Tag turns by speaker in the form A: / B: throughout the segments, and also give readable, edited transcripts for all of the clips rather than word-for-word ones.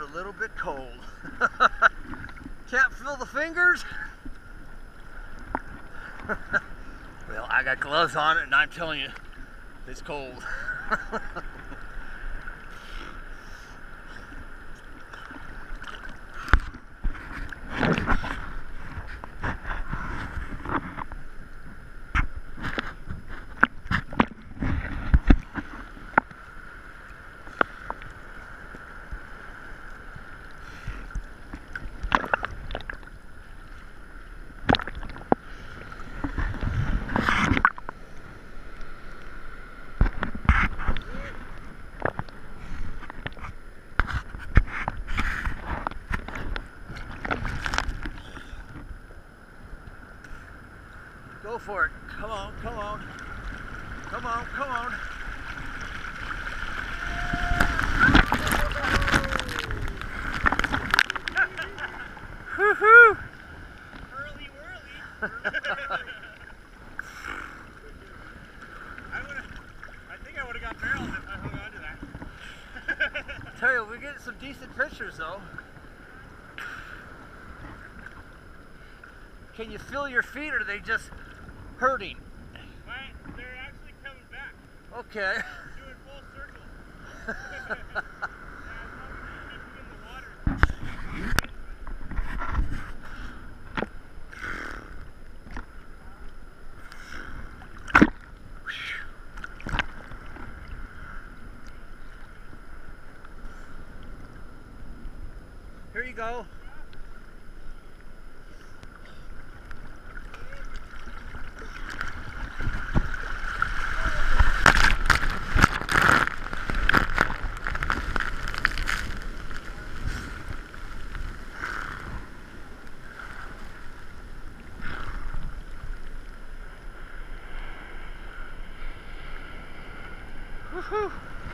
A: a little bit cold. Can't feel the fingers? Well, I got gloves on and I'm telling you, it's cold. Go for it. Come on, come on. Come on, come on. Woohoo!
B: Early whirly. I think I would have got barrels if I hung on to that.
A: Tell you, we're getting some decent pictures though. Can you feel your feet or are they just hurting?
B: They're actually coming back.
A: Okay.
B: Doing full circles.
A: Here you go. Woohoo!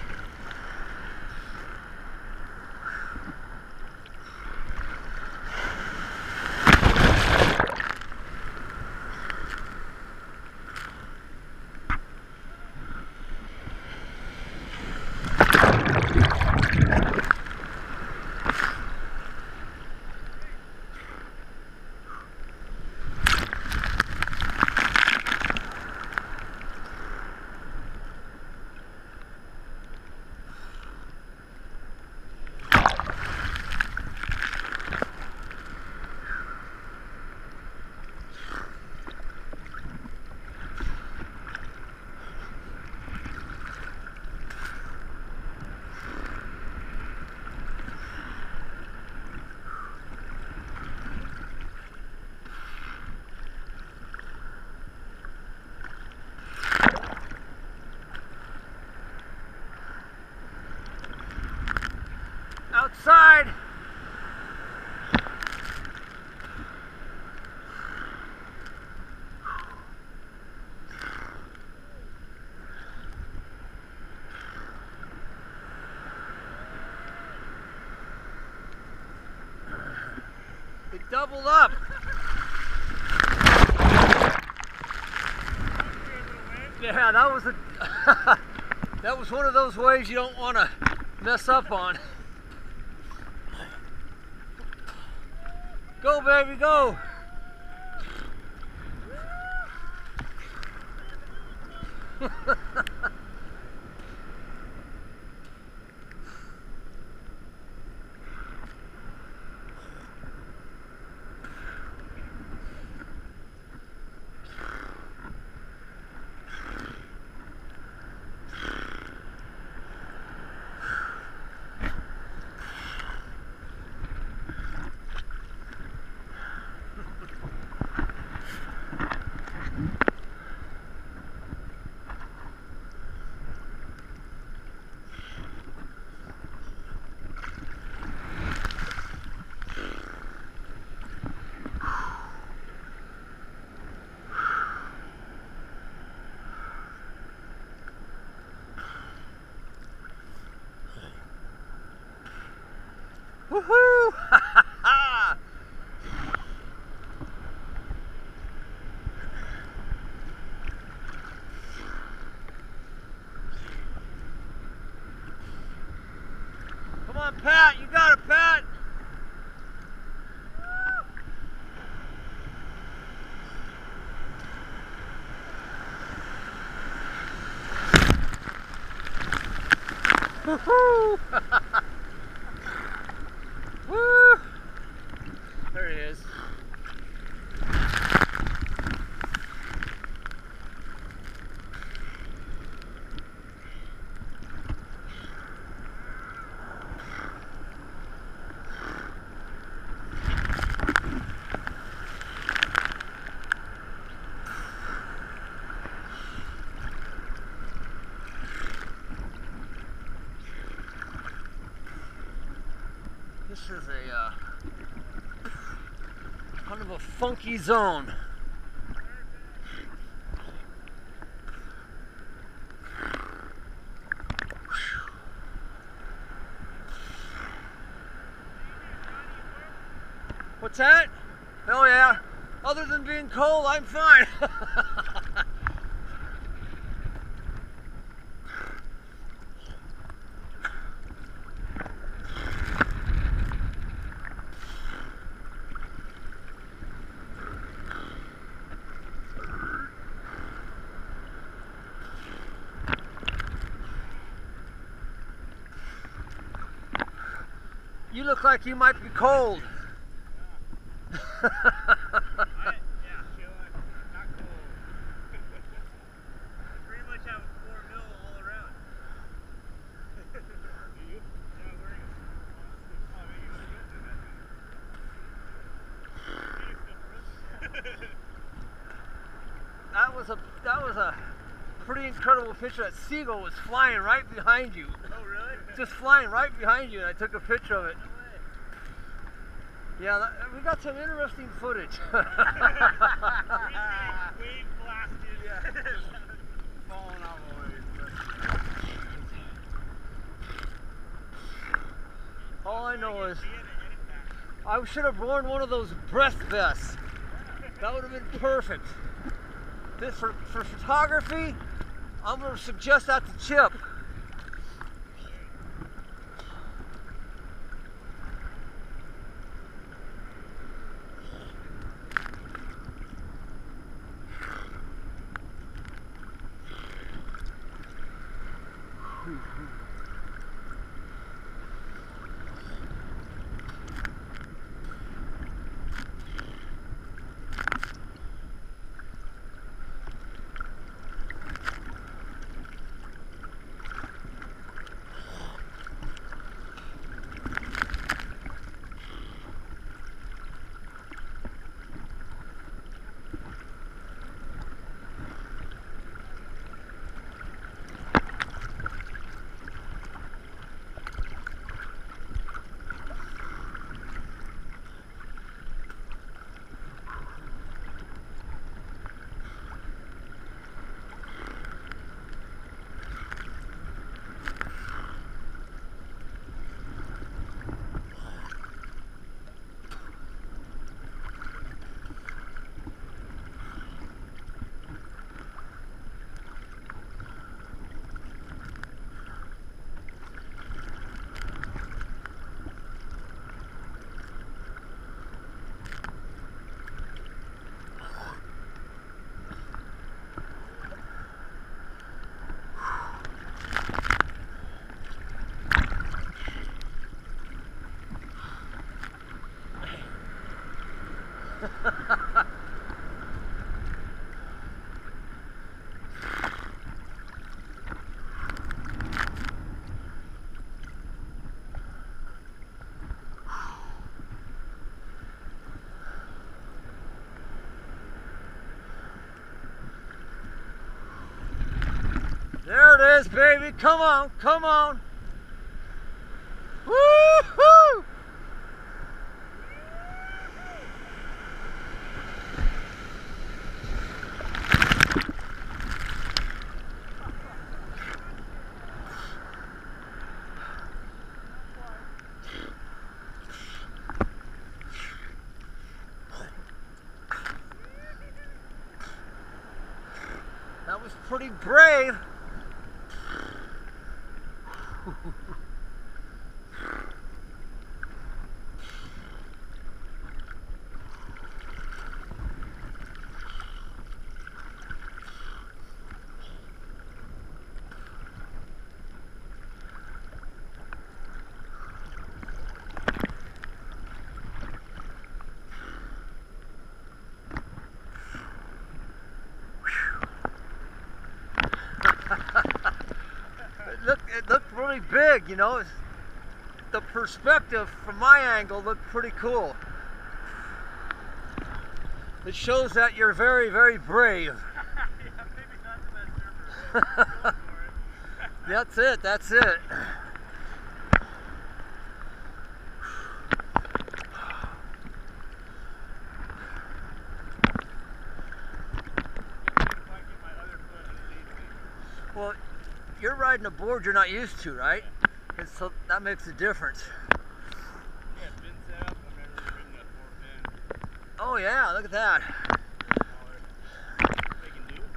A: Outside. It doubled up. Yeah, that was that was one of those waves you don't want to mess up on. Go, baby, go! Woohoo! Come on, Pat, you got it, Pat. Woo-hoo! Woo! There he is. This is a kind of a funky zone. What's that? Oh yeah. Other than being cold, I'm fine. You look like you might be cold.
B: Yeah, chilling, not cold. I pretty much have a 4 mil all around. Do you? Yeah, I'm wearing a oh, man, you look good in that thing.
A: That was a pretty incredible picture. That seagull was flying right behind you.
B: Oh, really?
A: Just flying right behind you, and I took a picture of it.
B: No way.
A: Yeah, we got some interesting footage.
B: Wave blasted. Yeah. Falling out of waves.
A: All I know is I should have worn one of those breast vests. That would have been perfect. This for photography, I'm going to suggest that to Chip. There it is, baby. Come on, come on. Woo-hoo! That was pretty brave. really big, you know. The perspective from my angle looked pretty cool. It shows that you're very, very brave.
B: Yeah, maybe not the best server, but go for it.
A: That's it, that's it.
B: If I get my other foot underneath me.
A: Well, you're riding a board you're not used to, right? And so that makes a difference.
B: Yeah, fin setup. I've never ridden a 4-fin.
A: Oh yeah, look at that.
B: Smaller. They can do.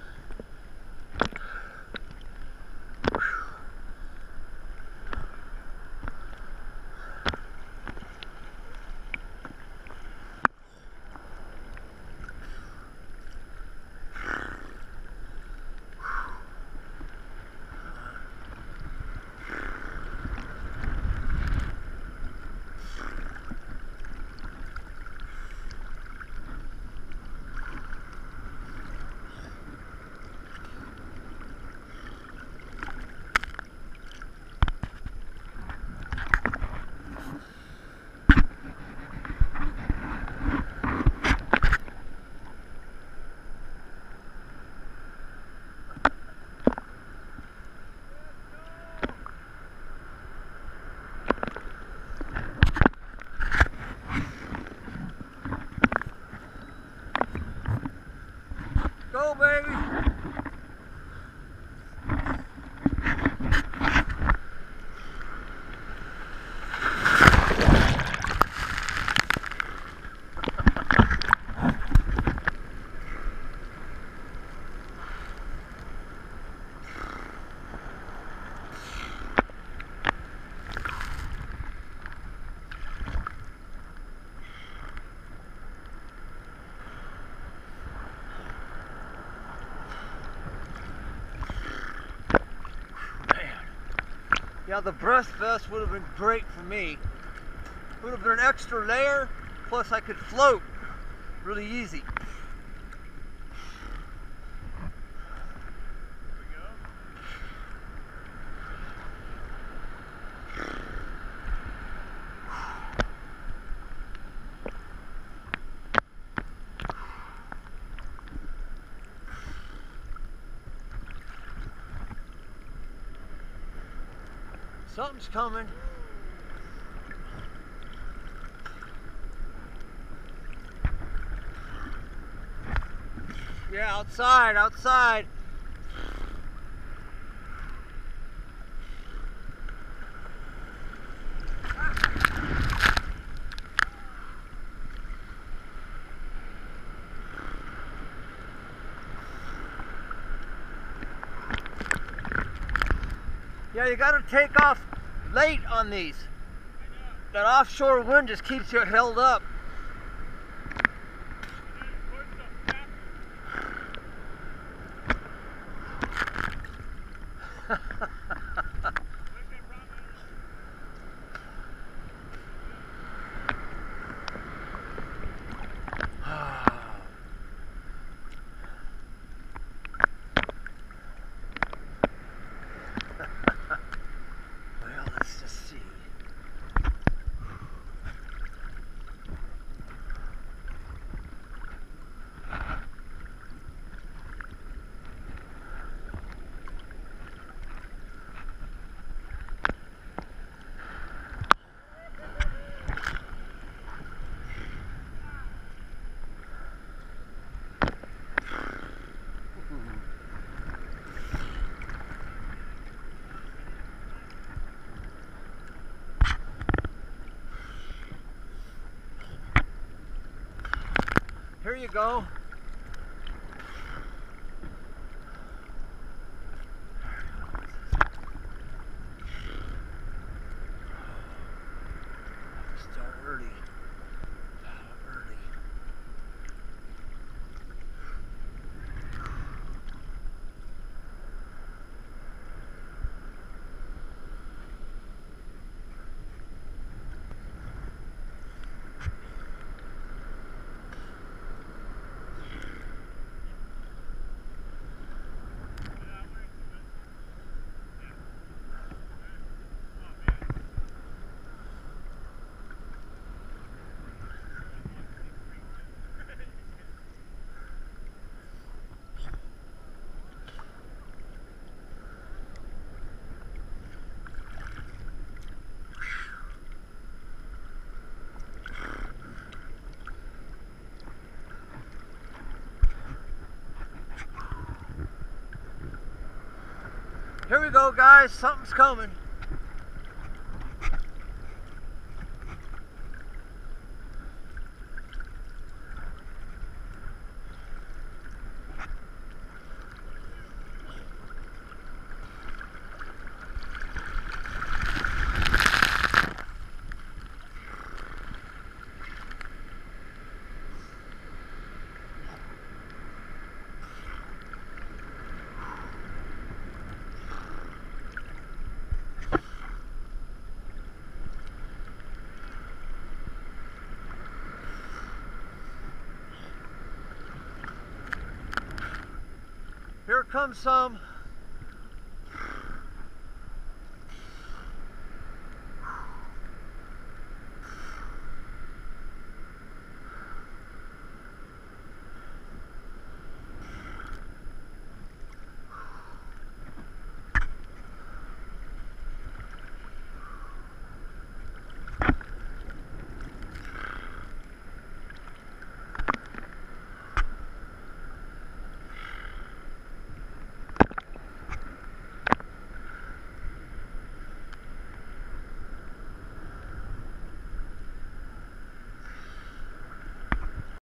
A: Go, baby. Yeah, the breast vest would have been great for me. It would have been an extra layer, plus I could float really easy.
B: Here we go.
A: Something's coming. Yeah, outside, outside. Yeah, you gotta take off late on these. That offshore wind just keeps you held up. Well, let's just see. Here you go. Start early. Early. Here we go, guys. Something's coming. Here comes some.